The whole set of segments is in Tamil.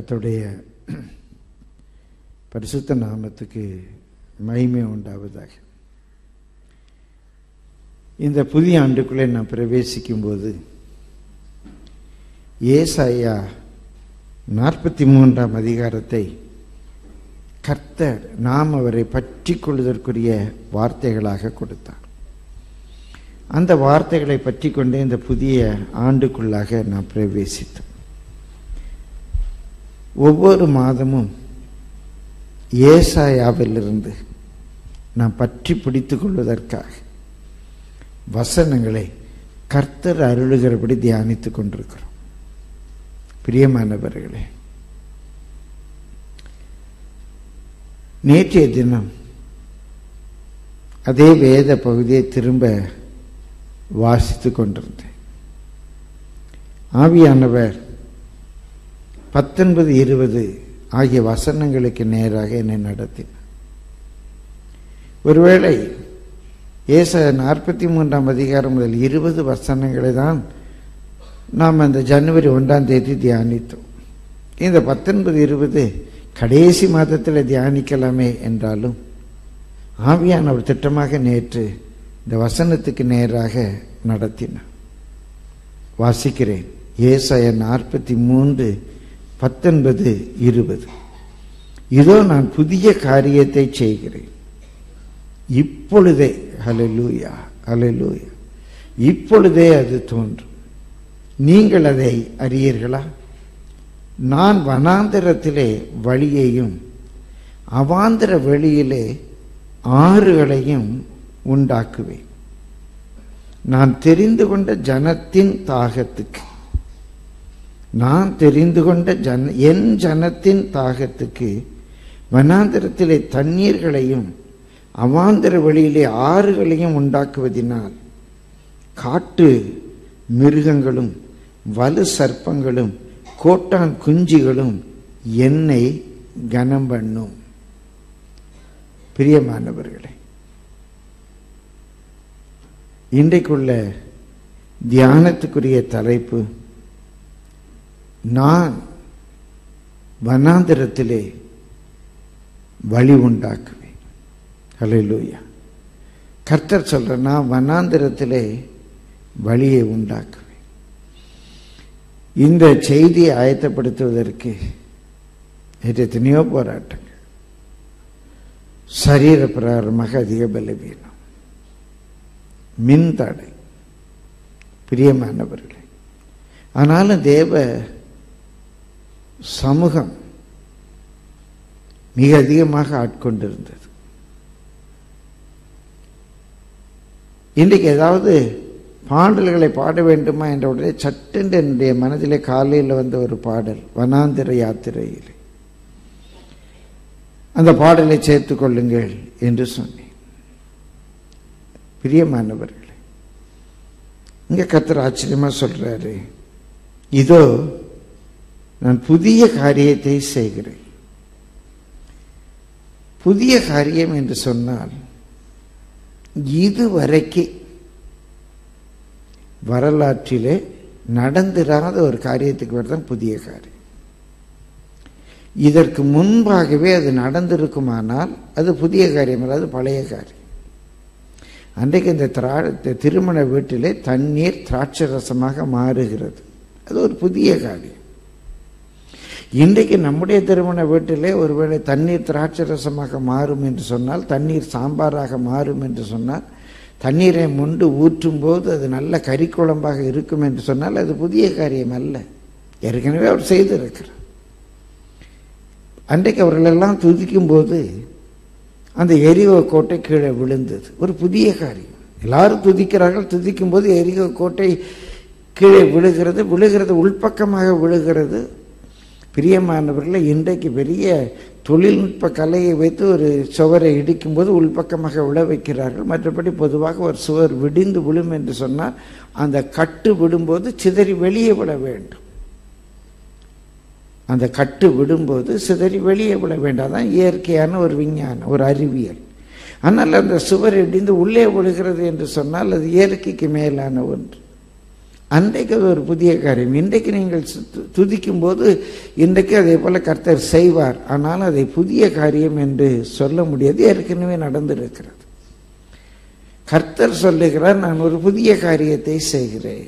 கர்த்தருடைய பரிசுத்த நாமத்துக்கு மகிமை உண்டாவதாக. இந்த புதிய ஆண்டுக்குள்ளே நான் பிரவேசிக்கும்போது ஏசாயா 43ஆம் அதிகாரத்தை கர்த்தர் நாம் அவரை பற்றி கொள்வதற்குரிய வார்த்தைகளாக கொடுத்தார். அந்த வார்த்தைகளை பற்றி கொண்டே இந்த புதிய ஆண்டுக்குள்ளாக நான் பிரவேசித்தோம். ஒவ்வொரு மாதமும் ஏசாயாவிலிருந்து நாம் பற்றி பிடித்துக் கொள்வதற்காக வசனங்களை கர்த்தர் அருளுகிறபடி தியானித்துக் கொண்டிருக்கிறோம். பிரியமானவர்களே, நேற்றைய தினம் அதே வேத பகுதியை திரும்ப வாசித்துக் கொண்டிருந்தேன். ஆவியானவர் 19, 20 ஆகிய வசனங்களுக்கு நேராக என்னை நடத்தினார். ஒருவேளை ஏசாயா 43ஆம் அதிகாரம் முதல் 20 வசனங்களை தான் நாம் அந்த ஜனவரி 1ஆம் தேதி தியானித்தோம். இந்த 19, 20 கடைசி மாதத்தில் தியானிக்கலாமே என்றாலும் ஆவியானவர் திட்டமாக நேற்று இந்த வசனத்துக்கு நேராக நடத்தினார். வாசிக்கிறேன். ஏசாயா 43, 19, 20. இதோ நான் புதிய காரியத்தை செய்கிறேன், இப்பொழுதே, ஹல்லேலூயா ஹல்லேலூயா, இப்பொழுதே அது தோன்றும், நீங்கள் அதை அறியீர்களா? நான் வனாந்தரத்திலே வழியையும் அவாந்தர வெளியிலே ஆறுகளையும் உண்டாக்குவேன். நான் தெரிந்து கொண்ட ஜனத்தின் தாகத்துக்கு, நான் தெரிந்து கொண்ட என் ஜனத்தின் தாகத்துக்கு வனாந்தரத்திலே தண்ணீர்களையும் அவாந்தர வெளியிலே ஆறுகளையும் உண்டாக்குவதினால் காட்டு மிருகங்களும் வலு சர்ப்பங்களும் கோட்டான் குஞ்சிகளும் என்னை கனம் பண்ணும். பிரியமானவர்களே, இன்றைக்குள்ள தியானத்துக்குரிய தலைப்பு, நான் வனாந்தரத்திலே வழி உண்டாக்குவேன். ஹல்லேலூயா. கர்த்தர் சொல்ற, நான் வனாந்தரத்திலே வழியை உண்டாக்குவேன். இந்த செய்தியை ஆயத்தப்படுத்துவதற்கு எத்தனையோ போராட்டங்கள், சரீர பிரகாரமாக அதிக பலவீனம், மின் தடை. பிரியமானவர்களே, ஆனாலும் தேவ சமூகம் மிக அதிகமாக ஆட்கொண்டிருந்தது. இன்றைக்கு ஏதாவது பாடல்களை பாட வேண்டுமா என்ற உடனே சட்டென்று என்னுடைய மனதிலே காலையில் வந்த ஒரு பாடல், வனாந்திர யாத்திரையில் அந்த பாடலை சேர்த்துக் கொள்ளுங்கள் என்று சொன்னேன். பிரியமானவர்களே, இங்க கர்த்தர் ஆச்சரியமா சொல்றாரு, இதோ நான் புதிய காரியத்தை செய்கிறேன். புதிய காரியம் என்று சொன்னால் இதுவரைக்கு வரலாற்றிலே நடந்திராத ஒரு காரியத்துக்கு பேர் தான் புதிய காரியம். இதற்கு முன்பாகவே அது நடந்திருக்குமானால் அது புதிய காரியம் அல்ல, அது பழைய காரியம். அன்றைக்கு இந்த திருமண வீட்டிலே தண்ணீர் திராட்சை ரசமாக மாறுகிறது, அது ஒரு புதிய காரியம். இன்றைக்கு நம்முடைய திருமண வீட்டிலே ஒருவேளை தண்ணீர் திராட்சை ரசமாக மாறும் என்று சொன்னால், தண்ணீர் சாம்பாராக மாறும் என்று சொன்னால், தண்ணீரை முண்டு ஊற்றும் போது அது நல்ல கறிக்குழம்பாக இருக்கும் என்று சொன்னால் அது புதிய காரியம் அல்ல, ஏற்கனவே அவர் செய்திருக்கிறார். அன்றைக்கு அவர்களெல்லாம் துதிக்கும் போது அந்த எரிகோ கோட்டை கீழே விழுந்தது, ஒரு புதிய காரியம். எல்லாரும் துதிக்கிறார்கள், துதிக்கும் போது எரிகோ கோட்டை கீழே விழுகிறது, உள்பக்கமாக விழுகிறது. பிரியமானவர்களை, இன்றைக்கு பெரிய தொழில்நுட்ப கலையை வைத்து ஒரு சுவரை இடிக்கும் போது உள்பக்கமாக விழ வைக்கிறார்கள். மற்றபடி பொதுவாக ஒரு சுவர் விடிந்து விழும் என்று சொன்னால் அந்த கட்டு விடும்போது சிதறி வெளியே விழ வேண்டும். அந்த கட்டு விடும்போது சிதறி வெளியே விழ வேண்டாம். தான் இயற்கையான ஒரு விஞ்ஞானம், ஒரு அறிவியல். ஆனால் அந்த சுவர் இடிந்து உள்ளே விழுகிறது என்று சொன்னால் அது இயற்கைக்கு மேலான ஒன்று. அன்றைக்கு அது ஒரு புதிய காரியம். இன்றைக்கு நீங்கள் துதிக்கும் போது இன்றைக்கு அதே போல கர்த்தர் செய்வார். ஆனால் அதை புதிய காரியம் என்று சொல்ல முடியாது, ஏற்கனவே நடந்திருக்கிறது. கர்த்தர் சொல்லுகிறார், நான் ஒரு புதிய காரியத்தை செய்கிறேன்,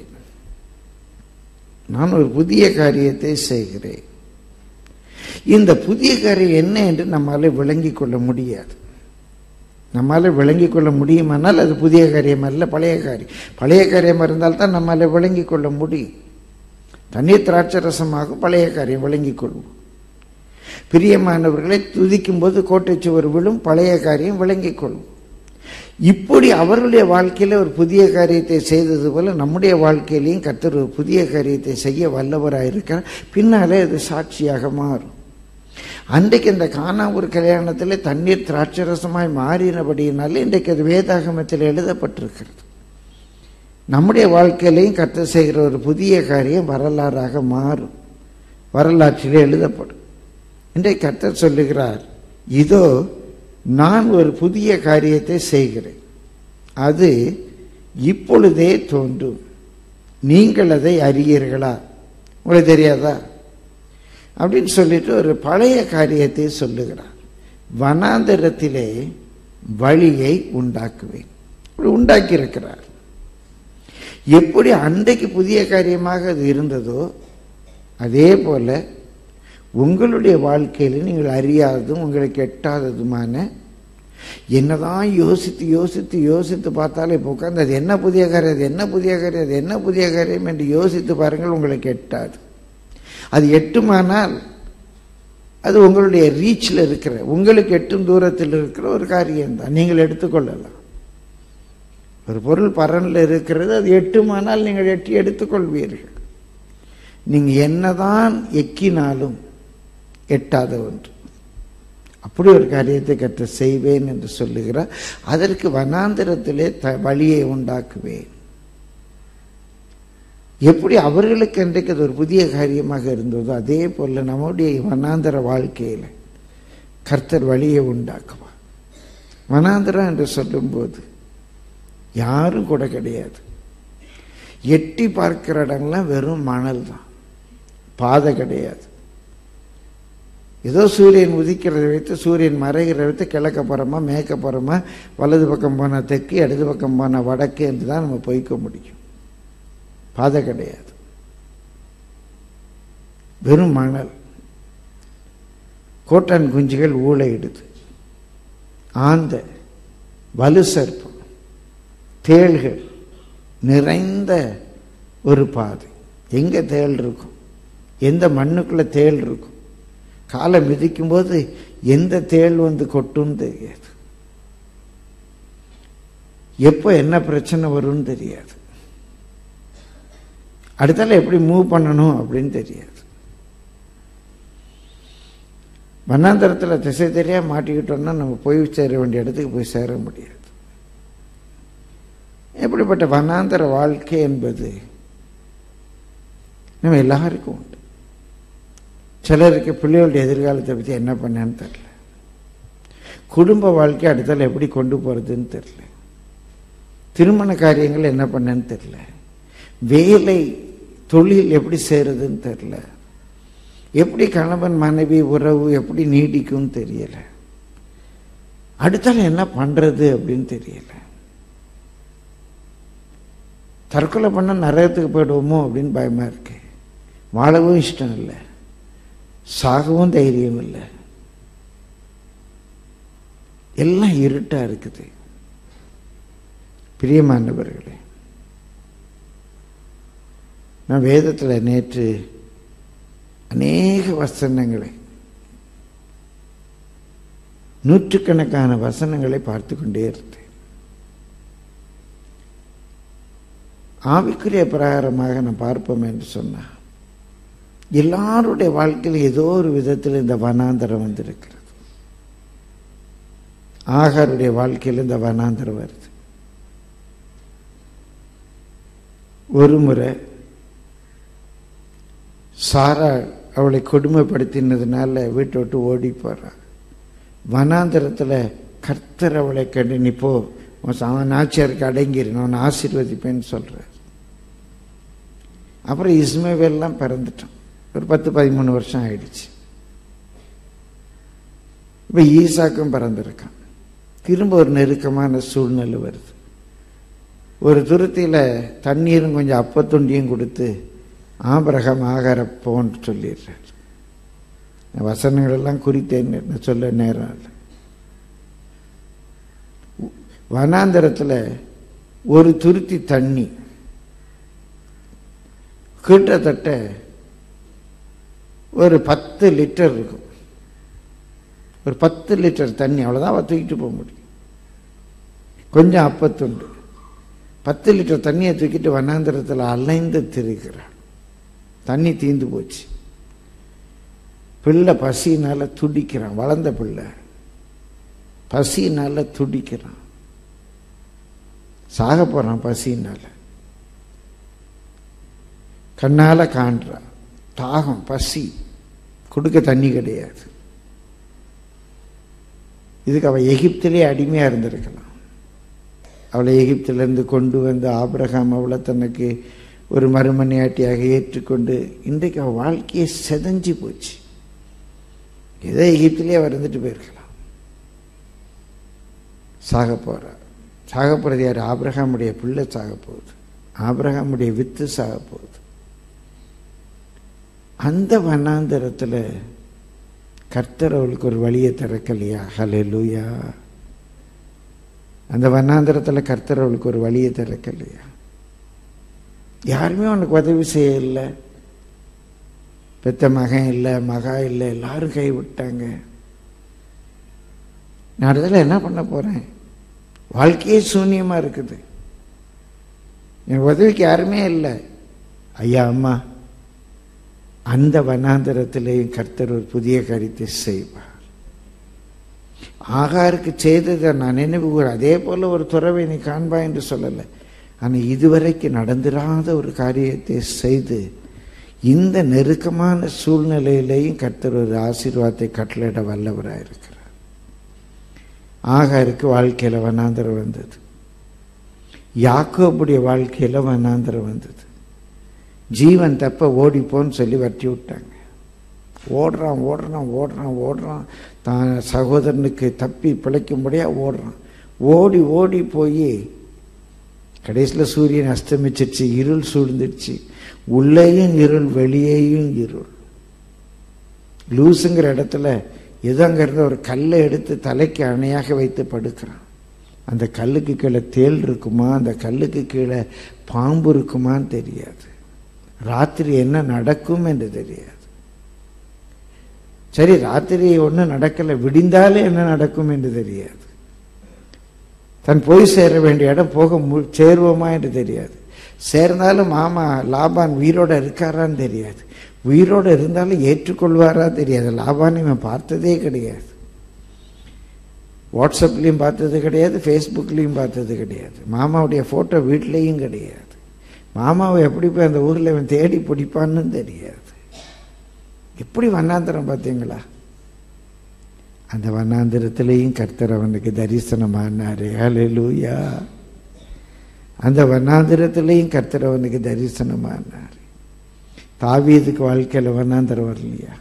நான் ஒரு புதிய காரியத்தை செய்கிறேன். இந்த புதிய காரியம் என்ன என்று நம்மால விளங்கிக் கொள்ள முடியாது. நம்மால விளங்கிக் கொள்ள முடியுமானால் அது புதிய காரியம் அல்ல, பழைய காரியம். பழைய காரியம் இருந்தால்தான் நம்மால விளங்கிக் கொள்ள முடியும். தண்ணீர் திராட்சரசமாகும் பழைய காரியம் விளங்கிக் கொள்வோம். பிரியமானவர்களை துதிக்கும் போது கோட்டை சுவர் விழும், பழைய காரியம் விளங்கிக் கொள்வோம். இப்படி அவர்களுடைய வாழ்க்கையில ஒரு புதிய காரியத்தை செய்தது போல நம்முடைய வாழ்க்கையிலையும் கர்த்தர் ஒரு புதிய காரியத்தை செய்ய வல்லவராயிருக்கிறார். பின்னாலே அது சாட்சியாக மாறும். அன்றைக்கு இந்த கானா ஒரு கல்யாணத்தில் தண்ணீர் திராட்சரசமாய் மாறினபடியினாலே இன்றைக்கு அது வேதாகமத்தில் எழுதப்பட்டிருக்கிறது. நம்முடைய வாழ்க்கையிலையும் கர்த்தர் செய்கிற ஒரு புதிய காரியம் வரலாறாக மாறும், வரலாற்றிலே எழுதப்படும். இன்றைக்கு கர்த்தர் சொல்லுகிறார், இதோ நான் ஒரு புதிய காரியத்தை செய்கிறேன், அது இப்பொழுதே தோன்றும், நீங்கள் அதை அறியீர்களா? உங்களுக்கு தெரியாதா அப்படின்னு சொல்லிட்டு ஒரு பழைய காரியத்தை சொல்லுகிறார். வனாந்தரத்திலே வழியை உண்டாக்குவேன், உண்டாக்கி இருக்கிறார். எப்படி அன்றைக்கு புதிய காரியமாக அது இருந்ததோ அதே போல உங்களுடைய வாழ்க்கையில் நீங்கள் அறியாததும் உங்களுக்கு எட்டாததுமான என்னதான் யோசித்து யோசித்து யோசித்து பார்த்தாலும் இப்போ உட்கார்ந்து அது என்ன புதிய காரியம், அது என்ன புதிய காரியம், அது என்ன புதிய காரியம் என்று யோசித்து பாருங்கள், உங்களுக்கு எட்டாது. அது எட்டுமானால் அது உங்களுடைய ரீச்சில் இருக்கிற, உங்களுக்கு எட்டும் தூரத்தில் இருக்கிற ஒரு காரியம்தான், நீங்கள் எடுத்துக்கொள்ளலாம். ஒரு பொருள் பரனில் இருக்கிறது, அது எட்டுமானால் நீங்கள் எட்டி எடுத்துக்கொள்வீர்கள். நீங்கள் என்னதான் எக்கினாலும் எட்டாத ஒன்று. அப்படி ஒரு காரியத்தை கர்த்தர் செய்வேன் என்று சொல்லுகிறார். அதற்கு வனாந்திரத்திலே வழியை உண்டாக்குவேன். எப்படி அவர்களுக்கு அன்றைக்கு அது ஒரு புதிய காரியமாக இருந்ததோ அதே போல நம்முடைய வனாந்தர வாழ்க்கையில் கர்த்தர் வழியை உண்டாக்குவார். வனாந்திரம் என்று சொல்லும்போது யாரும் கூட கிடையாது. எட்டி பார்க்கிற இடங்கள்லாம் வெறும் மணல் தான், பாதை கிடையாது. ஏதோ சூரியன் உதிக்கிறதை வைத்து சூரியன் மறைகிறத வைத்து கிழக்க போகிறோமா மேற்க போகிறோமா, வலது பக்கம் போனால் தெற்கு இடது பக்கம் போனால் வடக்கு என்று தான் நம்ம போய்க்க முடியும். பாதை கிடையாது, வெறும் மணல். கோட்டான் குஞ்சுகள் ஊளையிடுது, ஆந்த வலு சர்ப்பம் தேள்கள் நிறைந்த ஒரு பாதை. எங்க தேள் இருக்கும், எந்த மண்ணுக்குள்ள தேள் இருக்கும், காலை மிதிக்கும் போது எந்த தேள் வந்து கொட்டுன்னு தெரியாது, எப்போ என்ன பிரச்சனை வரும்னு தெரியாது, அடுத்தால எப்படி மூவ் பண்ணணும் அப்படின்னு தெரியாது. வண்ணாந்தரத்தில் திசை தெரியா மாட்டிக்கிட்டோம்னா நம்ம போய் சேர வேண்டிய இடத்துக்கு போய் சேர முடியாது. எப்படிப்பட்ட வண்ணாந்தர வாழ்க்கை என்பது நம்ம எல்லாருக்கும் உண்டு. சிலருக்கு பிள்ளைகளுடைய எதிர்காலத்தை பற்றி என்ன பண்ணேன்னு தெரியல, குடும்ப வாழ்க்கை அடுத்தால எப்படி கொண்டு போறதுன்னு தெரியல, திருமண காரியங்கள் என்ன பண்ணேன்னு தெரியல, வேலை தொழில் எப்படி செய்யறதுன்னு தெரியல, எப்படி கணவன் மனைவி உறவு எப்படி நீடிக்கும் தெரியல, அடுத்தால என்ன பண்றது அப்படின்னு தெரியல, தற்கொலை பண்ண நரகத்துக்கு போயிடுவோமோ அப்படின்னு பயமா இருக்கு, வாழவும் இஷ்டம் இல்லை, சாகவும் தைரியம் இல்லை, எல்லாம் இருட்டா இருக்குது. பிரியமானவர்களே, நான் வேதத்தில் நேற்று அநேக வசனங்களை, நூற்றுக்கணக்கான வசனங்களை பார்த்து கொண்டே இருந்தேன். ஆவிக்குரிய பிரகாரமாக நான் பார்ப்போம் என்று சொன்னா எல்லாருடைய வாழ்க்கையில் ஏதோ ஒரு விதத்தில் இந்த வனாந்தரம் வந்திருக்கிறது. ஆகாருடைய வாழ்க்கையில் இந்த வனாந்தரம் வருது. ஒரு முறை சாரா அவளை கொடுமைப்படுத்தினதுனால வீட்டை விட்டு ஓடி போறாள். வனாந்தரத்தில் கர்த்தர் அவளை கண்டு, நீ போ, அவன் நாச்சியாருக்கு அடங்கிரு, நான் ஆசீர்வதிப்பேன்னு சொல்றார். அப்புறம் இஸ்மவேல்லாம் பிறந்துட்டான். ஒரு 10-13 வருஷம் ஆயிடுச்சு. இப்போ ஈசாக்கும் பிறந்திருக்கான். திரும்ப ஒரு நெருக்கமான சூழ்நிலை வருது. ஒரு துருத்தியில் தண்ணீரும் கொஞ்சம் அப்பத்தொண்டியும் கொடுத்து ஆபிரகாம் ஆகார போன்னு சொல்லிடுறார். வசனங்களெல்லாம் குறித்தேன்னு சொல்ல நேரம் இல்லை. வனாந்தரத்தில் ஒரு துருத்தி தண்ணி கிட்டத்தட்ட ஒரு 10 லிட்டர் இருக்கும். ஒரு 10 லிட்டர் தண்ணி அவ்வளோதான் அவள் தூக்கிட்டு போக முடியும். கொஞ்சம் அப்பத்துண்டு 10 லிட்டர் தண்ணியை தூக்கிட்டு வனாந்தரத்தில் அலைந்து திரிக்கிறாள். தண்ணி தீந்து போச்சு. பிள்ளை பசியினால துடிக்கிறான். வளர்ந்த பிள்ளை பசியினால துடிக்கிறான். சாக போறான் பசியினால. கண்ணால காண்றான். தாகம், பசி, கொடுக்க தண்ணி கிடையாது. இதுக்கு அவள் எகிப்திலே அடிமையாக இருந்திருக்கலாம். அவளை எகிப்திலிருந்து கொண்டு வந்து ஆபிரகாம் அவளை தனக்கு ஒரு மறுமனையாட்டியாக ஏற்றுக்கொண்டு இன்றைக்கு அவள் வாழ்க்கையை செதஞ்சு போச்சு. ஏதோ எகிப்திலே அவர் இருந்துட்டு போயிருக்கலாம். சாக போகிறார். சாக போகிறது யார்? ஆபிரகாமுடைய பிள்ளை சாக போகுது. ஆபிரகாமுடைய வித்து சாக போகுது. அந்த வனாந்தரத்தில் கர்த்தர் அவளுக்கு ஒரு வழியை திறக்கலையா? ஹல்லேலூயா. அந்த வனாந்தரத்தில் கர்த்தர் அவளுக்கு ஒரு வழியை திறக்கலையா? யாருமே அவனுக்கு உதவி செய்யலை. பெத்த மகன் இல்லை, மகா இல்லை, எல்லாரும் கைவிட்டாங்க. நான் அதில் என்ன பண்ண போகிறேன்? வாழ்க்கையே சூன்யமாக இருக்குது. என் உதவிக்கு யாருமே இல்லை. ஐயா அம்மா, அந்த வனாந்தரத்திலேயும் கர்த்தர் ஒரு புதிய காரியத்தை செய்வார். ஆகாருக்கு செய்ததை நான் நினைவு கூற, அதே போல ஒரு துறவை நீ காண்பா என்று சொல்லலை. ஆனால் இதுவரைக்கு நடந்திராத ஒரு காரியத்தை செய்து இந்த நெருக்கமான சூழ்நிலையிலேயும் கர்த்தர் ஒரு ஆசீர்வாதத்தை கட்டளையிட வல்லவராக இருக்கிறார். ஆகாருக்கு வாழ்க்கையில் வனாந்தரம் வந்தது. யாக்கோபுடைய வாழ்க்கையில் வனாந்தரம் வந்தது. ஜீவன் தப்ப ஓடிப்போன்னு சொல்லி வட்டி விட்டாங்க. ஓடுறான் ஓடுறான் ஓடுறான் ஓடுறான். தான் சகோதரனுக்கு தப்பி பிழைக்கும்படியாக ஓடுறான். ஓடி ஓடி போய் கடைசியில் சூரியன் அஸ்தமிச்சிருச்சு. இருள் சூழ்ந்துருச்சு. உள்ளேயும் இருள், வெளியேயும் இருள். லூசுங்கிற இடத்துல ஏதோ அங்கே இருந்த ஒரு கல்லை எடுத்து தலைக்கு அணையாக வைத்து படுக்கிறான். அந்த கல்லுக்கு கீழே தேள் இருக்குமா, அந்த கல்லுக்கு கீழே பாம்பு இருக்குமான்னு தெரியாது. ராத்திரி என்ன நடக்கும் என்று தெரியாது. சரி, ராத்திரி ஒன்றும் நடக்கலை, விடிந்தாலே என்ன நடக்கும் என்று தெரியாது. தன் போய் சேர வேண்டிய இடம் போக சேருவோமா என்று தெரியாது. சேர்ந்தாலும் மாமா லாபான் உயிரோடு இருக்காரான்னு தெரியாது. உயிரோடு இருந்தாலும் ஏற்றுக்கொள்வாரா தெரியாது. லாபான் இவன் பார்த்ததே கிடையாது. வாட்ஸ்அப்லேயும் பார்த்தது கிடையாது, ஃபேஸ்புக்லேயும் பார்த்தது கிடையாது. மாமாவுடைய ஃபோட்டோ வீட்லேயும் கிடையாது. மாமாவை எப்படி போய் அந்த ஊரில் இவன் தேடி பிடிப்பான்னு தெரியாது. எப்படி வண்ணாந்திரம் பார்த்தீங்களா? அந்த வண்ணாந்திரத்திலையும் கர்த்தர் அவனுக்கு தரிசனமானாரு. ஹல்லேலூயா. அந்த வண்ணாந்திரத்திலையும் கர்த்தர் அவனுக்கு தரிசனமானார். தாவீதுக்கு வாழ்க்கையில் வண்ணாந்திரம் வரலையா?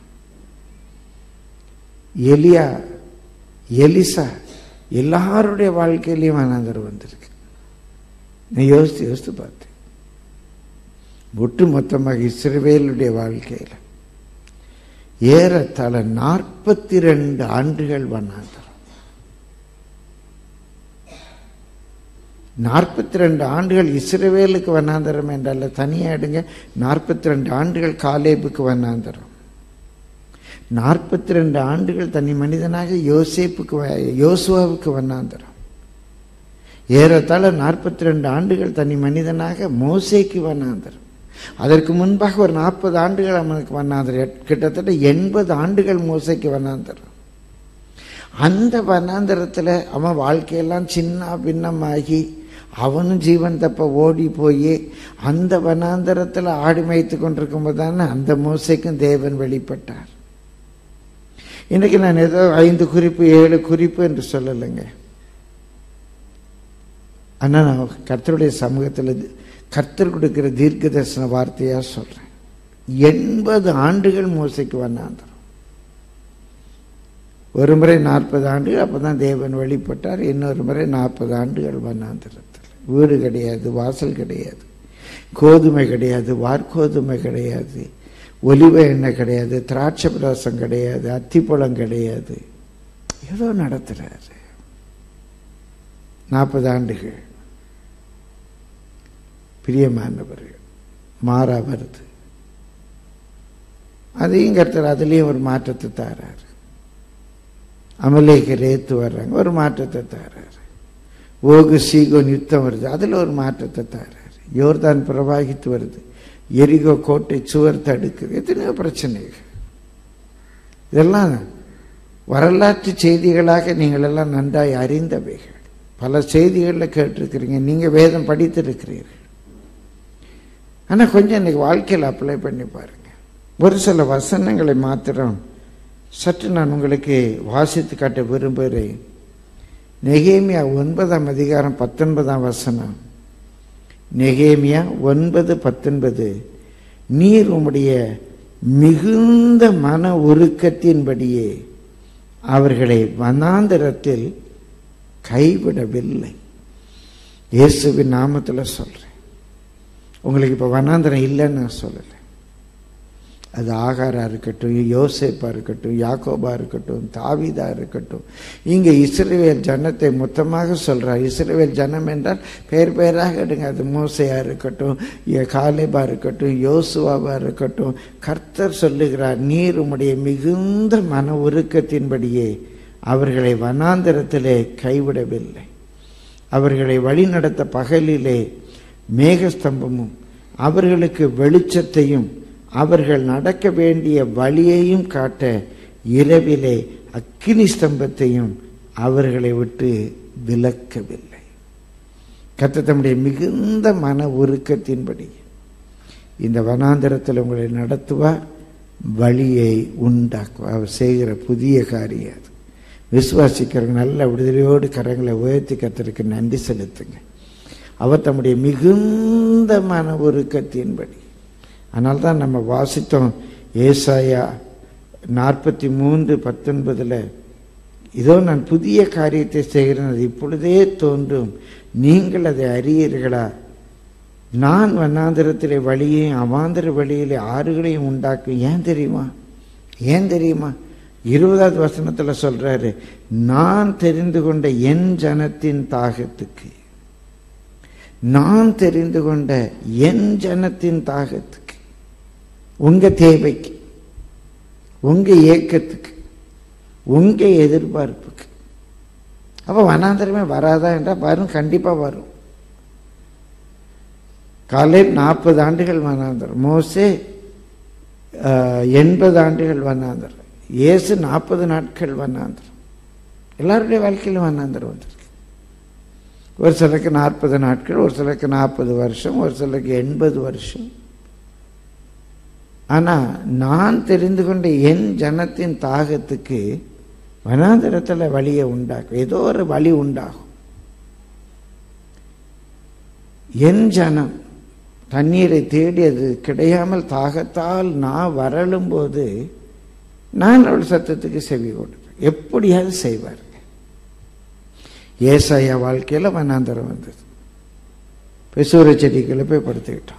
எலியா, எலிசா, எல்லாருடைய வாழ்க்கையிலையும் வண்ணாந்திரம் வந்திருக்கு. நான் யோசித்து பார்த்தேன். ஒட்டு மொத்தமாக இஸ்ரவேலுடைய வாழ்க்கையில் ஏறத்தாழ 42 ஆண்டுகள் வண்ணாந்திரம். 42 ஆண்டுகள் இஸ்ரவேலுக்கு வண்ணாந்திரம் என்றால தனியாக எடுங்க. 42 ஆண்டுகள் காலேபுக்கு வண்ணாந்திரம். 42 ஆண்டுகள் தனி மனிதனாக யோசுவாவுக்கு வண்ணாந்திரம். ஏறத்தாழ 42 ஆண்டுகள் தனி மனிதனாக மோசேக்கு வண்ணாந்திரம். அதற்கு முன்பாக ஒரு 40 ஆண்டுகள் அவனுக்கு வண்ணாந்திரம். கிட்டத்தட்ட 80 ஆண்டுகள் மோசைக்கு வண்ணாந்திரம். அந்த வண்ணாந்திரத்தில் அவன் வாழ்க்கையெல்லாம் சின்ன பின்னமாகி அவனும் ஜீவன் தப்ப ஓடி போய் அந்த வண்ணாந்திரத்தில் ஆடி மேய்த்து கொண்டிருக்கும் போது தானே அந்த மோசைக்கும் தேவன் வெளிப்பட்டார். இன்னைக்கு நான் ஏதோ 5 குறிப்பு 7 குறிப்பு என்று சொல்லலைங்க. ஆனால் நான் கர்த்தருடைய சமூகத்தில் கர்த்தர் கொடுக்கிற தீர்க்க தரிசன வார்த்தையாக சொல்கிறேன். 80 ஆண்டுகள் மோசைக்கு வண்ணாந்திரம். ஒரு முறை 40 ஆண்டுகள், அப்போ தான் தேவன் வெளிப்பட்டார். இன்னொரு முறை 40 ஆண்டுகள் வண்ணாந்திரத்தில். வீடு கிடையாது, வாசல் கிடையாது, கோதுமை கிடையாது, வார்கோதுமை கிடையாது, ஒலிவ எண்ணெய் கிடையாது, திராட்சை பிரசம் கிடையாது, அத்திப்பழம் கிடையாது. ஏதோ நடத்துறாரு. 40 ஆண்டுகள். பிரியமானவர்கள், மாறா வருது. அதையும் கர்த்தர் அதுலேயும் ஒரு மாற்றத்தை தாராரு. அமலேக்கர் ஏத்து வர்றாங்க, ஒரு மாற்றத்தை தாராரு. ஓகு சீகோன் யுத்தம் வருது, அதில் ஒரு மாற்றத்தை தாராரு. யோர்தான் பிரவாகித்து வருது, எரிகோ கோட்டை சுவர் தடுக்குது. எத்தனையோ பிரச்சனைகள். இதெல்லாம் வரலாற்று செய்திகளாக நீங்கள் எல்லாம் நன்றாய் அறிந்தவைகள். பல செய்திகளில் கேட்டிருக்கிறீங்க, நீங்கள் வேதம் படித்திருக்கிறீர்கள். ஆனால் கொஞ்சம் இன்னைக்கு வாழ்க்கையில் அப்ளை பண்ணி பாருங்க. ஒரு சில வசனங்களை மாத்திரம் சற்று நான் உங்களுக்கு வாசித்து காட்ட விரும்புகிறேன். நெகேமியா 9ஆம் அதிகாரம் 19ஆம் வசனம். நெகேமியா 9:19. நீர் உம்முடைய மிகுந்த மன உருக்கத்தின்படியே அவர்களை வனாந்தரத்தில் கைவிடவில்லை. இயேசுவின் நாமத்தில் சொல்றேன். உங்களுக்கு இப்போ வனாந்தரம் இல்லைன்னு நான் சொல்லலை. அது ஆகாரா இருக்கட்டும், யோசேப்பா இருக்கட்டும், யாக்கோபா இருக்கட்டும், தாவீதா இருக்கட்டும். இங்கே இஸ்ரவேல் ஜனத்தை மொத்தமாக சொல்றார். இஸ்ரவேல் ஜனம் என்றால் பேர் பேராக எடுங்க. அது மோசையா இருக்கட்டும், காலேபா இருக்கட்டும், யோசுவாவா இருக்கட்டும். கர்த்தர் சொல்லுகிறார், நீர் உம்முடைய மிகுந்த மன உருக்கத்தின்படியே அவர்களை வனாந்தரத்திலே கைவிடவில்லை. அவர்களை வழிநடத்த பகலிலே மேகஸ்தம்பமும் அவர்களுக்கு வெளிச்சத்தையும் அவர்கள் நடக்க வேண்டிய வழியையும் காட்ட இரவிலே அக்கினி ஸ்தம்பத்தையும் அவர்களை விட்டு விலக்கவில்லை. கர்த்தர் தம்முடைய மிகுந்த மன உருக்கத்தின்படி இந்த வனாந்தரத்தில் உங்களை நடத்துவார், வழியை உண்டாக்குவார். அவர் செய்கிற புதிய காரியம் அது. விசுவாசிக்கிறவங்க நல்ல விடுதலையோடு கரங்களை உயர்த்தி கர்த்தருக்கு நன்றி செலுத்துங்க. அவர் தம்முடைய மிகுந்த மன உருக்கத்தின்படி. அதனால்தான் நம்ம வாசித்தோம் ஏசாயா 43:19. இதோ நான் புதிய காரியத்தை செய்கிறேன், அது இப்பொழுதே தோன்றும், நீங்கள் அதை அறியீர்களா? நான் வனாந்தரத்திலே வழியையும் அவாந்தர வழியிலே ஆறுகளையும் உண்டாக்கும். ஏன் தெரியுமா? 20வது வசனத்தில் சொல்றாரு, நான் தெரிந்து கொண்ட என் ஜனத்தின் தாகத்துக்கு, நான் தெரிந்து கொண்ட என் ஜனத்தின் தாகத்துக்கு, உங்க தேவைக்கு, உங்க ஏக்கத்துக்கு, உங்க எதிர்பார்ப்புக்கு. அப்ப வனாந்தரமே வராதா என்றால் வரும், கண்டிப்பா வரும். காலேப் 40 ஆண்டுகள் வனாந்தரம், மோசே 80 ஆண்டுகள் வனாந்தரம், இயேசு 40 நாட்கள் வனாந்தரம். எல்லாருடைய வாழ்க்கையிலும் வனாந்தரம் வந்திருக்கு. ஒரு சிலருக்கு 40 நாட்கள், ஒரு சிலருக்கு 40 வருஷம், ஒரு சிலருக்கு 80 வருஷம். ஆனா நான் தெரிந்து கொண்ட என் ஜனத்தின் தாகத்துக்கு வனாந்தரத்தில் வழியை உண்டாக்கும். ஏதோ ஒரு வழி உண்டாகும். என் ஜனம் தண்ணீரை தேடி அது கிடையாமல் தாகத்தால் நான் வரலும் போது நான் அவள் சத்தத்துக்கு செவி கொடுப்பேன். எப்படியாவது செய்வாருங்க. ஏசாயா வாழ்க்கையில் வனாந்தரம் வந்தது. பெசூர செடிக்குள்ள போய் படுத்துக்கிட்டோம்.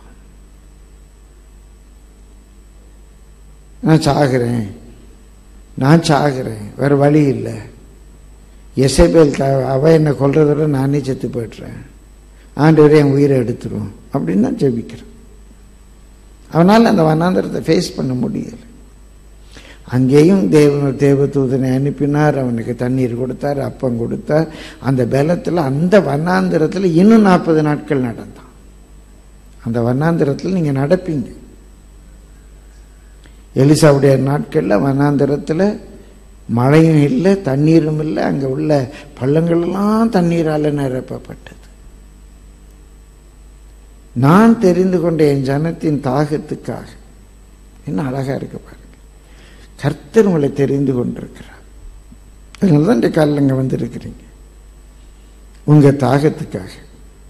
நான் சாகிறேன், வேற வழி இல்லை. எசபேல் அவ என்னை கொல்றதோட நானே செத்து போய்ட்டுறேன், ஆண்டவரே என் உயிரை எடுத்துரும் அப்படின்னு தான் ஜெபிக்கிறேன். அவனால் அந்த வனாந்தரத்தை ஃபேஸ் பண்ண முடியலை. அங்கேயும் தேவதூதனை அனுப்பினார், அவனுக்கு தண்ணீர் கொடுத்தார், அப்பம் கொடுத்தார். அந்த பலத்தில் அந்த வனாந்தரத்தில் இன்னும் 40 நாட்கள் நடந்தான். அந்த வனாந்தரத்தில் நீங்கள் நடப்பீங்க. எலிசாவுடைய நாட்களில் வனாந்தரத்தில் மழையும் இல்லை, தண்ணீரும் இல்லை. அங்கே உள்ள பள்ளங்களெல்லாம் தண்ணீரால் நிரப்பப்பட்டது. நான் தெரிந்து கொண்ட என் ஜனத்தின் தாகத்துக்காக. என்ன அழகா இருக்கு பாருங்க. கர்த்தர் உங்களை தெரிந்து கொண்டிருக்கிறார். அதனால தான் இந்த காலில் இங்கே வந்திருக்கிறீங்க. உங்க தாகத்துக்காக.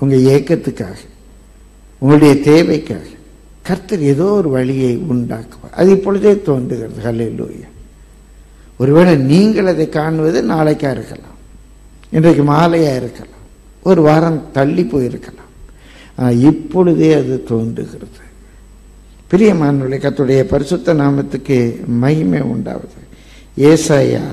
உங்கள் ஏக்கத்துக்காக, உங்களுடைய தேவைக்காக கர்த்தர் ஏதோ ஒரு வழியை உண்டாக்குவார். அது இப்பொழுதே தோன்றுகிறது. ஹல்லேலூயா. ஒருவேளை நீங்கள் அதை காணுவது நாளைக்கா இருக்கலாம், இன்றைக்கு மாலையா இருக்கலாம், ஒரு வாரம் தள்ளி போயிருக்கலாம். இப்பொழுதே அது தோன்றுகிறது. பிரியமானவர்களே, கர்த்தருடைய பரிசுத்த நாமத்துக்கு மகிமை உண்டாவது. ஏசாயா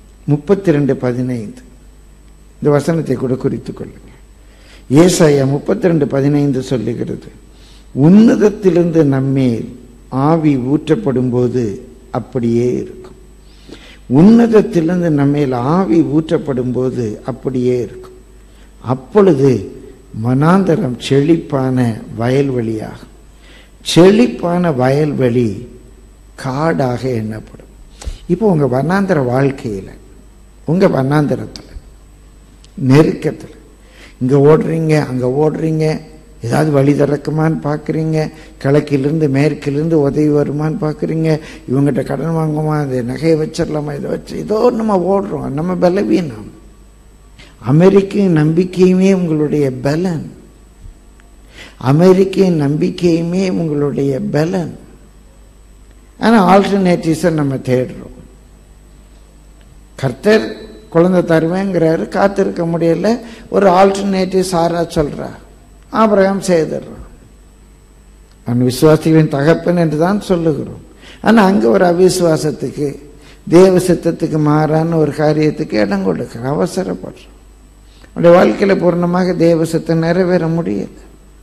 32:15 இந்த வசனத்தை கூட குறித்துக் கொள்ளுங்க. ஏசாயா 32:15 சொல்லுகிறது, உன்னதத்திலிருந்து நம்மேல் ஆவி ஊற்றப்படும் போது அப்படியே இருக்கும். உன்னதத்திலிருந்து நம்மேல் ஆவி ஊற்றப்படும் போது அப்படியே இருக்கும். அப்பொழுது வனாந்தரம் செழிப்பான வயல்வெளியாகும். செழிப்பான வயல்வெளி காடாக எண்ணப்படும். இப்போ உங்கள் வனாந்தர வாழ்க்கையில், உங்கள் வனாந்தரத்தில், நெருக்கத்தில் இங்கே ஓடுறீங்க, அங்கே ஓடுறீங்க, ஏதாவது வழி திறக்குமான்னு பார்க்குறீங்க, கிழக்கிலிருந்து மேற்கிலிருந்து உதவி வருமானு பார்க்குறீங்க, இவங்ககிட்ட கடன் வாங்குமா, அதை நகையை வச்சிடலாமா, இதை வச்சு ஏதோ நம்ம ஓடுறோம். நம்ம பலவீனம். அமெரிக்க நம்பிக்கையுமே உங்களுடைய பலன். அமெரிக்க நம்பிக்கையுமே உங்களுடைய பலன். ஆனால் ஆல்டர்னேட்டிவ்ஸை நம்ம தேடுறோம். கர்த்தர் குழந்தை தருவேங்கிறாரு, காத்திருக்க முடியல, ஒரு ஆல்டர்னேட்டிவ் சாரா சொல்றா, ஆபிரகாம் செய்துடுறான். அவன் விசுவாசிகளின் தகப்பன் என்று தான் சொல்லுகிறோம். ஆனால் அங்கே ஒரு அவிசுவாசத்துக்கு, தேவ சித்தத்துக்கு மாறான ஒரு காரியத்துக்கு இடம் கொடுக்கிற அவசரப்படுறோம். அவருடைய வாழ்க்கையில் பூர்ணமாக தேவ சித்தம் நிறைவேற முடியல.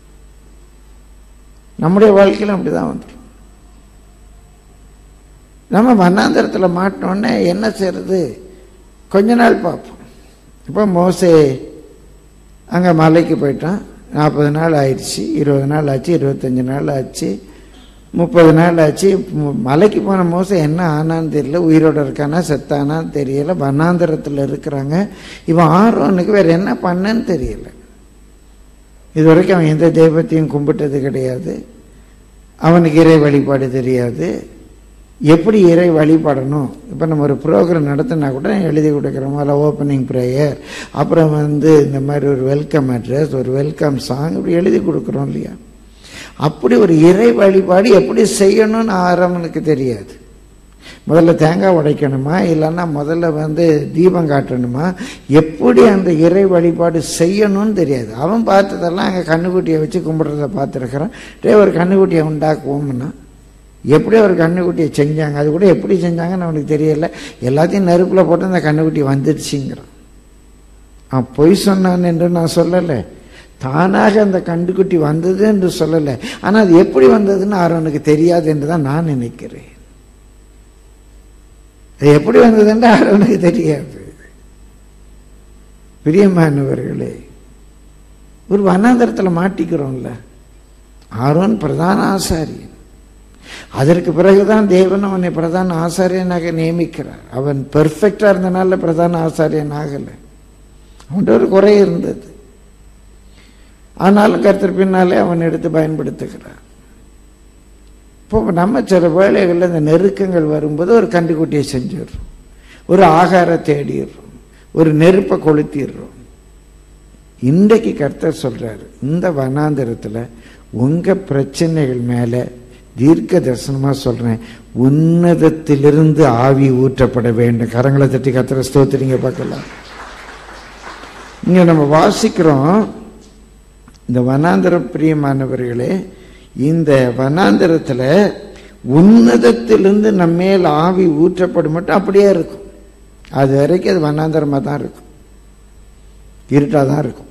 நம்முடைய வாழ்க்கையில் அப்படிதான் வந்துடும். நம்ம வனாந்தரத்தில் மாட்டினோடனே என்ன செய்யறது? கொஞ்ச நாள் பார்ப்போம். இப்போ மோசே அங்கே மலைக்கு போயிட்டான். 40 நாள் ஆயிடுச்சு, 20 நாள் ஆச்சு, 25 நாள் ஆச்சு, 30 நாள் ஆச்சு. மலைக்கு போன மோசே என்ன ஆனான்னு தெரியல, உயிரோட இருக்கானா செத்தானான்னு தெரியல, வனாந்தரத்தில் இருக்கிறாங்க. இவன் ஆரோனுக்கு வேற என்ன பண்ணன்னு தெரியல. இது வரைக்கும் அவன் எந்த தெய்வத்தையும் கும்பிட்டது கிடையாது. அவனுக்கு இறை வழிபாடு தெரியாது. எப்படி இறை வழிபடணும்? இப்போ நம்ம ஒரு ப்ரோக்ராம் நடத்தினா கூட எழுதி கொடுக்குறோம். அதில் ஓப்பனிங் ப்ரேயர், அப்புறம் இந்த மாதிரி ஒரு வெல்கம் அட்ரஸ், ஒரு வெல்கம் சாங், இப்படி எழுதி கொடுக்குறோம் இல்லையா? அப்படி ஒரு இறை வழிபாடு எப்படி செய்யணும்னு ஆரம்பனுக்கு தெரியாது. முதல்ல தேங்காய் உடைக்கணுமா, இல்லைன்னா முதல்ல தீபம் காட்டணுமா, எப்படி அந்த இறை வழிபாடு செய்யணும்னு தெரியாது. அவன் பார்த்ததெல்லாம் அங்கே கண்ணுக்குட்டியை வச்சு கும்பிட்றத பார்த்துருக்குறான். ஒரு கண்ணுக்குட்டியை உண்டாக்குவோம்னா எப்படி ஒரு கண்ணுக்குட்டியை செஞ்சாங்க, அது கூட எப்படி செஞ்சாங்கன்னு அவனுக்கு தெரியல. எல்லாத்தையும் நெருப்பில் போட்டு அந்த கண்ணுக்குட்டி வந்துடுச்சுங்கிறான். பொய் சொன்னான் என்று நான் சொல்லலை, தானாக அந்த கண்ணுக்குட்டி வந்தது என்று சொல்லலை. ஆனால் அது எப்படி வந்ததுன்னு அவனுக்கு தெரியாது என்று தான் நான் நினைக்கிறேன். அது எப்படி வந்ததுன்னு அவனுக்கு தெரியாது. பிரியமானவர்களே, ஒரு வனாந்தரத்தில் மாட்டிக்கிறோம்ல. ஆரோன் பிரதான ஆசாரியன். அதற்கு பிறகுதான் தேவன் அவனை பிரதான ஆசாரியனாக நியமிக்கிறார். அவன் பெர்ஃபெக்டா இருந்தனால பிரதான ஆசாரியன் ஆகல. அவன்கிட்ட ஒரு குறை இருந்தது. ஆனாலும் கர்த்தர் பின்னாலே அவன் எடுத்து பயன்படுத்துகிறார். இப்போ நம்ம சில வேளைகளில் இந்த நெருக்கங்கள் வரும்போது ஒரு கண்டுக்குட்டியை செஞ்சிடுறோம், ஒரு ஆகாரம் தேடிடுறோம், ஒரு நெருப்பை கொளுத்திடுறோம். இன்றைக்கு கர்த்தர் சொல்றாரு, இந்த வனாந்தரத்தில் உங்க பிரச்சனைகள் மேல தீர்க்க தரிசனமா சொல்றேன், உன்னதத்திலிருந்து ஆவி ஊற்றப்பட வேண்டும். கரங்களை தட்டி கர்த்தரை ஸ்தோத்திரிங்க பார்க்கலாம். இங்க நம்ம வாசிக்கிறோம், இந்த வனாந்தர பிரியமானவர்களே, இந்த வனாந்தரத்தில் உன்னதத்திலிருந்து நம்ம மேல் ஆவி ஊற்றப்படும் மட்டும் அப்படியே இருக்கும். அது வரைக்கும் அது வனாந்தரமாக தான் இருக்கும், இருட்டாக தான் இருக்கும்.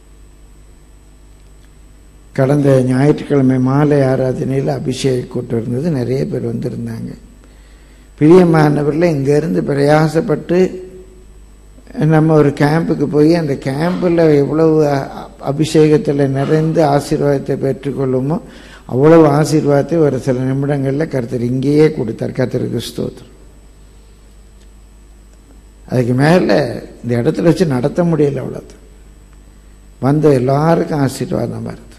கடந்த ஞாயிற்றுக்கிழமை மாலை ஆராதனையில் அபிஷேக கூட்டம் இருந்தது. நிறைய பேர் வந்திருந்தாங்க. பிரியமானவர்கள் இங்கேருந்து பிரயாசப்பட்டு நம்ம ஒரு கேம்புக்கு போய் அந்த கேம்பில் எவ்வளவு அபிஷேகத்தில் நிறைந்து ஆசீர்வாதத்தை பெற்றுக்கொள்ளுமோ அவ்வளவு ஆசீர்வாதத்தை ஒரு சில நிமிடங்களில் கர்த்தர் இங்கேயே கொடுத்தார். கர்த்தருக்கு ஸ்தோத்திரம். அதுக்கு மேலே இந்த இடத்துல வச்சு நடத்த முடியல. அவ்வளோதான். வந்த எல்லாருக்கும் ஆசீர்வாதமாக இருந்தது.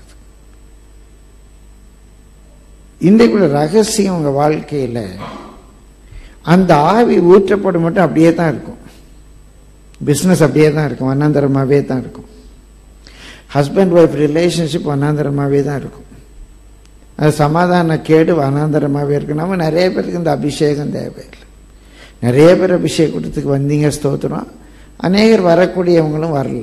இன்றைக்குள்ள ரகசியம் உங்கள் வாழ்க்கையில் அந்த ஆவி ஊற்றப்படும் மட்டும் அப்படியே தான் இருக்கும். பிஸ்னஸ் அப்படியே தான் இருக்கும், வண்ணாந்தரமாகவே தான் இருக்கும். ஹஸ்பண்ட் ஒய்ஃப் ரிலேஷன்ஷிப் வனாந்தரமாகவே தான் இருக்கும். அது சமாதான கேடு வனாந்தரமாகவே இருக்கும். நம்ம நிறைய பேருக்கு இந்த அபிஷேகம் தேவையில்லை. நிறைய பேர் அபிஷேகத்துக்கு வந்தீங்க, ஸ்தோத்திரம். அநேகர் வரக்கூடியவங்களும் வரல.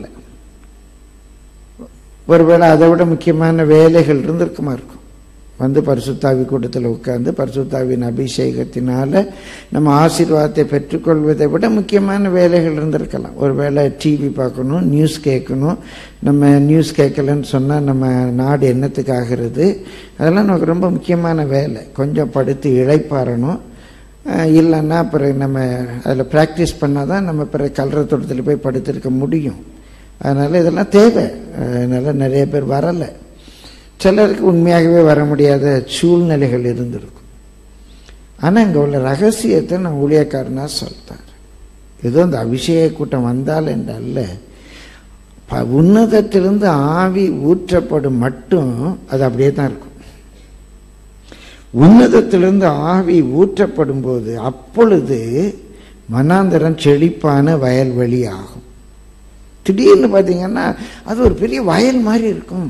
ஒருவேளை அதை விட முக்கியமான வேலைகள் இருந்திருக்குமா இருக்கும். வந்து பரிசுத்தாவி கூட்டத்தில் உட்கார்ந்து பரிசுத்தாவின் அபிஷேகத்தினால நம்ம ஆசீர்வாதத்தை பெற்றுக்கொள்வதை விட முக்கியமான வேலைகள் இருந்திருக்கலாம். ஒருவேளை டிவி பார்க்கணும், நியூஸ் கேட்கணும். நம்ம நியூஸ் கேட்கலன்னு சொன்னால் நம்ம நாடு என்னத்துக்காகிறது? அதெல்லாம் நமக்கு ரொம்ப முக்கியமான வேலை. கொஞ்சம் படுத்து இளைப்பாறணும். இல்லைன்னா பிறகு நம்ம அதில் ப்ராக்டிஸ் பண்ணால் தான் நம்ம பிறகு கல்ற தோட்டத்தில் போய் படுத்திருக்க முடியும். அதனால் இதெல்லாம் தேவை. அதனால் நிறைய பேர் வரலை. சிலருக்கு உண்மையாகவே வர முடியாத சூழ்நிலைகள் இருந்திருக்கும். ஆனால் இங்கே உள்ள ரகசியத்தை நான் ஊழியக்காரனா சொல்லிட்டார். ஏதோ இந்த அபிஷேக கூட்டம் வந்தால் என்றல்ல, உன்னதத்திலிருந்து ஆவி ஊற்றப்படும் மட்டும் அது அப்படியே தான் இருக்கும். உன்னதத்திலிருந்து ஆவி ஊற்றப்படும் போது அப்பொழுது வனாந்தரம் செழிப்பான வயல்வெளி ஆகும். திடீர்னு பார்த்தீங்கன்னா அது ஒரு பெரிய வயல் மாதிரி இருக்கும்.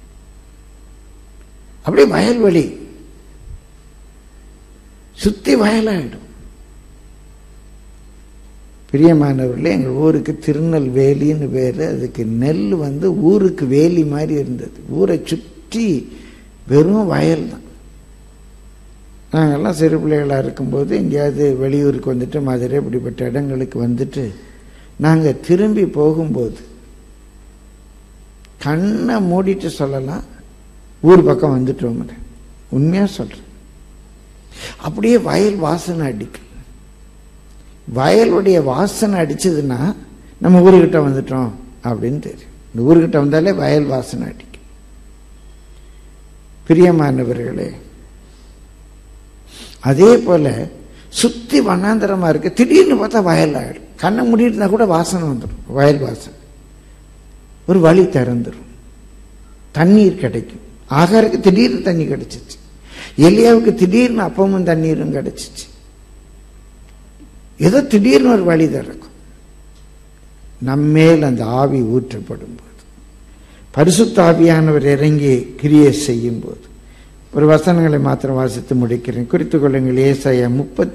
அப்படியே வயல்வெளி சுத்தி வயலாயிடும். பிரியமானவர்களே, எங்கள் ஊருக்கு திருநெல்வேலின்னு பேர். அதுக்கு நெல் வந்து ஊருக்கு வேலி மாதிரி இருந்தது. ஊரை சுற்றி வெறும் வயல் தான். நாங்கள்லாம் சிறு பிள்ளைகளாக இருக்கும்போது எங்கேயாவது வெளியூருக்கு வந்துட்டு மதுரை இப்படிப்பட்ட இடங்களுக்கு வந்துட்டு நாங்கள் திரும்பி போகும்போது கண்ணை மூடிட்டு சொல்லலாம், ஊர் பக்கம் வந்துட்டோம். உண்மையாக சொல்கிறேன். அப்படியே வயல் வாசனை அடிக்கும். வயலுடைய வாசனை அடிச்சதுன்னா நம்ம ஊருக்கிட்ட வந்துட்டோம் அப்படின்னு தெரியும். இந்த ஊருக்கிட்ட வந்தாலே வயல் வாசனை அடிக்கும். பிரியமானவர்களே, அதே போல சுத்தி வனாந்தரமா இருக்கு. திடீர்னு பார்த்தா வயல் ஆயிடும். கண்ணை மூடிட்டுனா கூட வாசனை வந்துடும், வயல் வாசனை. ஒரு வழி திறந்துடும், தண்ணீர் கிடைக்கும். ஆகாருக்கு திடீர்னு தண்ணி கிடைச்சிச்சு. எலியாவுக்கு திடீர்னு அப்பமும் தண்ணீரும் கிடைச்சிச்சு. ஏதோ திடீர்னு ஒரு வழி திறக்கும். நம்மேல் அந்த ஆவி ஊற்றப்படும் போது, பரிசுத்த ஆவியானவர் இறங்கி கிரியை செய்யும் போது, ஒரு வசனங்களை மாத்திரம் வாசித்து முடிக்கிறேன். குறித்துக் கொள்ளுங்கள். ஏசாயா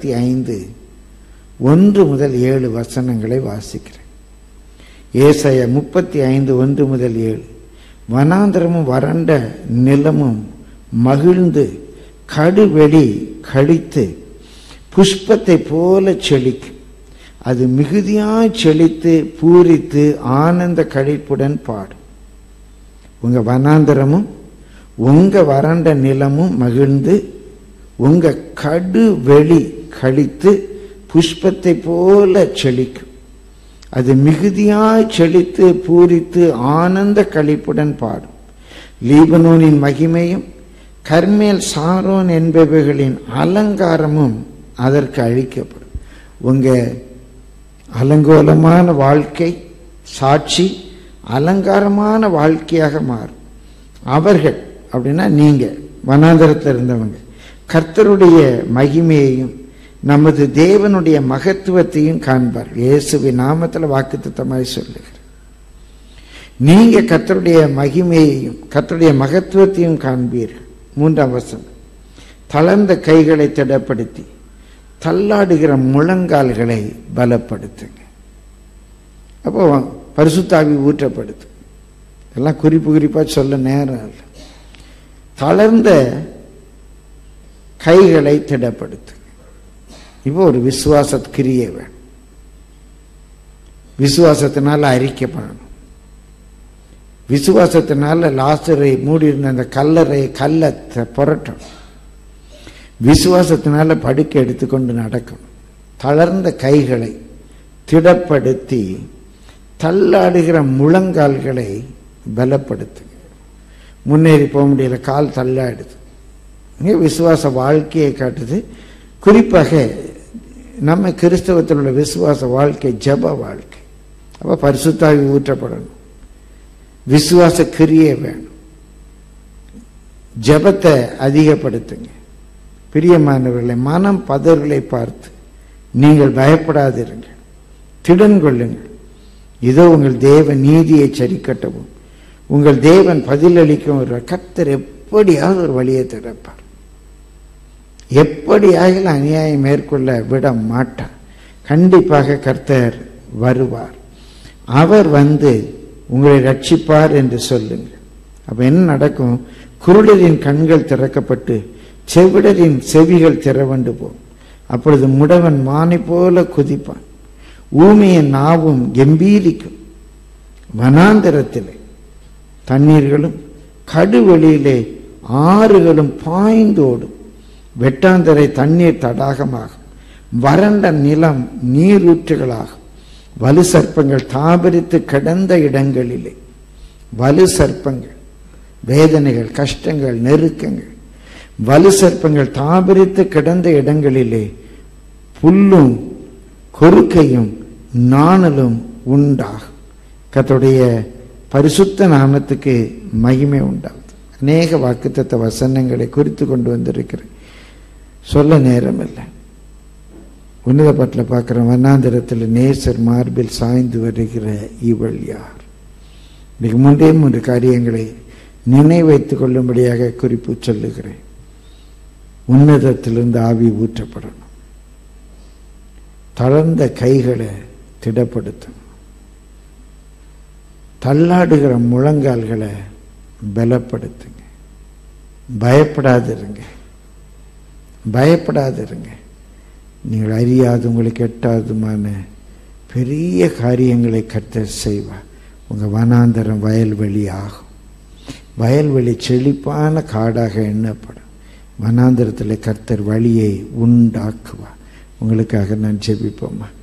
35:1 முதல் 7 வசனங்களை வாசிக்கிறேன். ஏசாயா 35:1-7. வனாந்தரமும் வறண்ட நிலமும் மகிழ்ந்து கடுவெளி கழித்து புஷ்பத்தை போல செழிக்கும். அது மிகுதியாய் செழித்து பூரித்து ஆனந்த களிப்புடன் பாடும். உங்க வனாந்தரமும் உங்க வறண்ட நிலமும் மகிழ்ந்து உங்க கடுவெளி கழித்து புஷ்பத்தை போல செழிக்கும். அது மிகுதியாய் செழித்து பூரித்து ஆனந்த களிப்புடன் பாடும். லீபனோனின் மகிமையும் கர்மேல் சாரோன் என்பவைகளின் அலங்காரமும் அதற்கு அழிக்கப்படும். உங்க அலங்கோலமான வாழ்க்கை சாட்சி அலங்காரமான வாழ்க்கையாக மாறும். அவர்கள் அப்படின்னா நீங்க வனாந்தரத்தில் இருந்தவங்க கர்த்தருடைய மகிமையையும் நமது தேவனுடைய மகத்துவத்தையும் காண்பார். இயேசுவின் நாமத்தில் வாக்குத்தத்தமாய் சொல்லுகிறார். நீங்க கர்த்தருடைய மகிமையையும் கர்த்தருடைய மகத்துவத்தையும் காண்பீர்கள். 3ஆம் வசனம். தளர்ந்த கைகளை திடப்படுத்தி தள்ளாடுகிற முழங்கால்களை பலப்படுத்துங்க. அப்போ பரிசுத்தாவி ஊற்றப்படுத்து. எல்லாம் குறிப்பு குறிப்பா சொல்ல நேரம் இல்லை. தளர்ந்த கைகளை திடப்படுத்துங்க. இப்போ ஒரு விசுவாச கிரியை வேணும். விசுவாசத்தினால அறிக்கை பண்ணணும். விசுவாசத்தினால லாசரை மூடி இருந்த அந்த கல்லை புரட்டணும். விசுவாசத்தினால படுக்கை எடுத்துக்கொண்டு நடக்கணும். தளர்ந்த கைகளை திடப்படுத்தி தள்ளாடுகிற முழங்கால்களை பலப்படுத்துங்க. முன்னேறி போக முடியல, கால் தள்ளாடுது. இங்கே விசுவாச வாழ்க்கையை காட்டுது. குறிப்பாக நம்ம கிறிஸ்தவத்தில் உள்ள விசுவாச வாழ்க்கை ஜப வாழ்க்கை. அப்போ பரிசுத்தாவி ஊற்றப்படணும். விசுவாச கிரியை வேணும். ஜபத்தை அதிகப்படுத்துங்க. பிரியமானவர்களை, மனம் பதர்களை பார்த்து நீங்கள் பயப்படாதிருங்கள், திடன் கொள்ளுங்கள். இதோ உங்கள் தேவ நீதியை சரிக்கட்டவும் உங்கள் தேவன் பதிலளிக்கும் ஒரு கர்த்தர் எப்படியாவது ஒரு வழியை திறப்பார். எப்படியாக அநியாயம் மேற்கொள்ள விட மாட்டார். கண்டிப்பாக கர்த்தர் வருவார். அவர் வந்து உங்களை ரட்சிப்பார் என்று சொல்லுங்க. அப்ப என்ன நடக்கும்? குருடரின் கண்கள் திறக்கப்பட்டு செவிடரின் செவிகள் திறவண்டு போகும். அப்பொழுது முடவன் மானை போல குதிப்பான், ஊமையின் நாவும் கம்பீரிக்கும். வனாந்தரத்திலே தண்ணீர்களும் கடுவெளியிலே ஆறுகளும் பாய்ந்தோடும். வெட்டாந்தரை தண்ணீர் தடாகமாகும், வறண்ட நிலம் நீரூற்றுகளாகும். வலு சர்ப்பங்கள் தாபரித்து கிடந்த இடங்களிலே, வலு சர்ப்பங்கள், வேதனைகள், கஷ்டங்கள், நெருக்கங்கள், வலு சர்ப்பங்கள் தாபரித்து கிடந்த இடங்களிலே புல்லும் கொறுக்கையும் நாணலும் உண்டாகும். கர்த்தருடைய பரிசுத்த நாமத்துக்கு மகிமை உண்டாகுது. அநேக வாக்குத்தத்த வசனங்களை குறித்து கொண்டு வந்திருக்கிறேன், சொல்ல நேரம் இல்லை. உன்னத பாட்டில் பார்க்குற வண்ணாந்திரத்தில் நேசர் மார்பில் சாய்ந்து வருகிற இவள் யார்? மிக 3 காரியங்களை நினைவைத்துக் கொள்ளும்படியாக குறிப்பு சொல்லுகிறேன். உன்னதத்திலிருந்து ஆவி ஊற்றப்படணும். தளர்ந்த கைகளை திடப்படுத்தணும். தள்ளாடுகிற முழங்கால்களை பலப்படுத்துங்க. பயப்படாதிருங்க, பயப்படாதிருங்க. நீங்கள் அறியாது உங்களுக்கு எட்டாதுமான பெரிய காரியங்களை கர்த்தர் செய்வார். உங்கள் வனாந்தரம் வயல்வெளி ஆகும். வயல்வெளி செழிப்பான காடாக எண்ணப்படும். வனாந்தரத்தில் கர்த்தர் வழியை உண்டாக்குவார். உங்களுக்காக நான் ஜெபிப்போமா?